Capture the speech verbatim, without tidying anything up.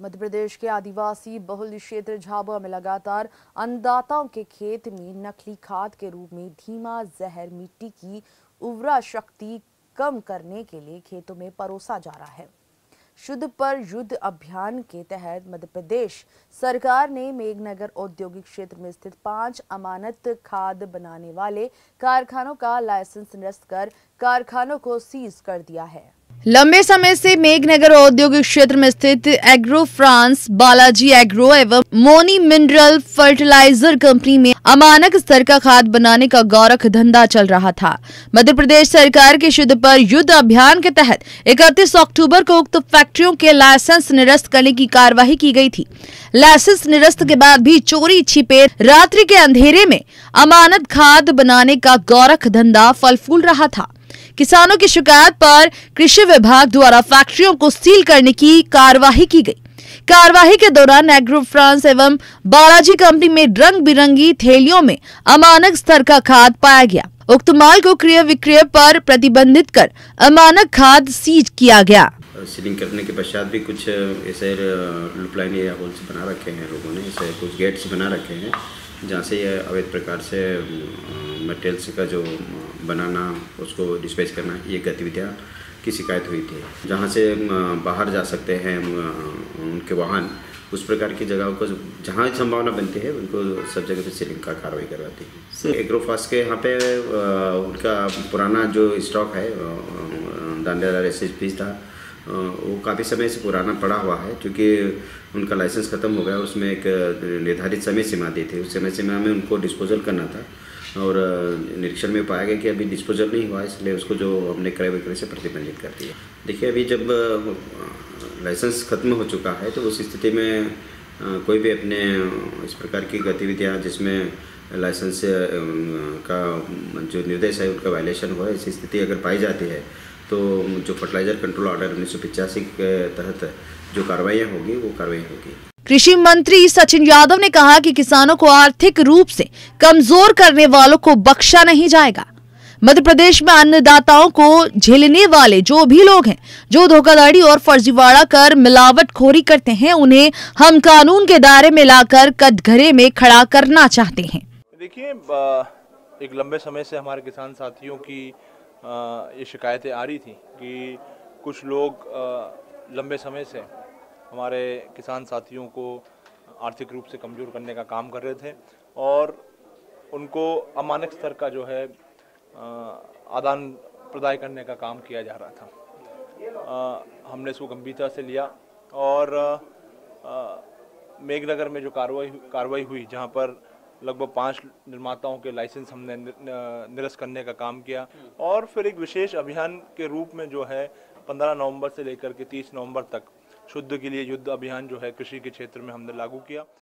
मध्य प्रदेश के आदिवासी बहुल क्षेत्र झाबुआ में लगातार अन्नदाताओं के खेत में नकली खाद के रूप में धीमा जहर मिट्टी की उर्वरा शक्ति कम करने के लिए खेतों में परोसा जा रहा है। शुद्ध पर युद्ध अभियान के तहत मध्य प्रदेश सरकार ने मेघनगर औद्योगिक क्षेत्र में स्थित पांच अमानत खाद बनाने वाले कारखानों का लाइसेंस निरस्त कर कारखानों को सीज कर दिया है। लंबे समय से मेघनगर औद्योगिक क्षेत्र में स्थित एग्रो फ्रांस, बालाजी एग्रो एवं मोनी मिनरल फर्टिलाइजर कंपनी में अमानक स्तर का खाद बनाने का गौरख धंधा चल रहा था। मध्य प्रदेश सरकार के शुद्ध पर युद्ध अभियान के तहत इकतीस अक्टूबर को उक्त फैक्ट्रियों के लाइसेंस निरस्त करने की कार्यवाही की गई थी। लाइसेंस निरस्त के बाद भी चोरी छिपे रात्रि के अंधेरे में अमानत खाद बनाने का गौरख धंधा फल फूल रहा था। किसानों की शिकायत पर कृषि विभाग द्वारा फैक्ट्रियों को सील करने की कार्यवाही की गई। कार्यवाही के दौरान एग्रो फ्रांस एवं बालाजी कंपनी में रंग बिरंगी थैलियों में अमानक स्तर का खाद पाया गया। उक्त माल को क्रय विक्रय पर प्रतिबंधित कर अमानक खाद सीज किया गया। सीलिंग करने के पश्चात भी कुछ ऐसे लुपलाइन या होल्स बना रखे हैं लोगों ने, ऐसे कुछ गेट्स बना रखे हैं जहाँ से ये अवैध प्रकार से मटेरियल्स का जो बनाना उसको डिस्पैच करना ये गतिविधियाँ की शिकायत हुई थी। जहाँ से बाहर जा सकते हैं उनके वाहन, उस प्रकार की जगहों को जहाँ संभावना बनती है उनको सब जगह पे सीलिंग का कार्रवाई करवाती है। एग्रोफास्ट के यहाँ पे उनका पुराना जो स्टॉक है दांडेदार एस एच पी था, वो काफ़ी समय से पुराना पड़ा हुआ है क्योंकि उनका लाइसेंस ख़त्म हो गया। उसमें एक निर्धारित समय सीमा दी थी, उस समय सीमा में उनको डिस्पोजल करना था और निरीक्षण में पाया गया कि अभी डिस्पोजल नहीं हुआ, इसलिए उसको जो हमने क्रय विक्रय से प्रतिबंधित कर दिया। देखिए, अभी जब लाइसेंस ख़त्म हो चुका है तो उस स्थिति में कोई भी अपने इस प्रकार की गतिविधियाँ जिसमें लाइसेंस का जो निर्देश है उनका वायलेशन हो, ऐसी स्थिति अगर पाई जाती है तो जो फर्टिलाइजर कंट्रोल ऑर्डर उन्नीस सौ पिचासी के तहत जो कार्रवाइयाँ होगी वो कार्रवाई होगी। कृषि मंत्री सचिन यादव ने कहा कि किसानों को आर्थिक रूप से कमजोर करने वालों को बख्शा नहीं जाएगा। मध्य प्रदेश में अन्नदाताओं को झेलने वाले जो भी लोग हैं जो धोखाधड़ी और फर्जीवाड़ा कर मिलावटखोरी करते हैं, उन्हें हम कानून के दायरे में लाकर कटघरे में खड़ा करना चाहते हैं। देखिए, एक लंबे समय से हमारे किसान साथियों की ये शिकायतें आ रही थी कि कुछ लोग लंबे समय से हमारे किसान साथियों को आर्थिक रूप से कमज़ोर करने का काम कर रहे थे और उनको अमानक स्तर का जो है आदान प्रदान करने का काम किया जा रहा था। हमने इसको गंभीरता से लिया और मेघनगर में जो कार्रवाई कार्रवाई हुई, जहां पर लगभग पाँच निर्माताओं के लाइसेंस हमने निरस्त करने का काम किया और फिर एक विशेष अभियान के रूप में जो है पंद्रह नवंबर से लेकर के तीस नवंबर तक शुद्ध के लिए युद्ध अभियान जो है कृषि के क्षेत्र में हमने लागू किया।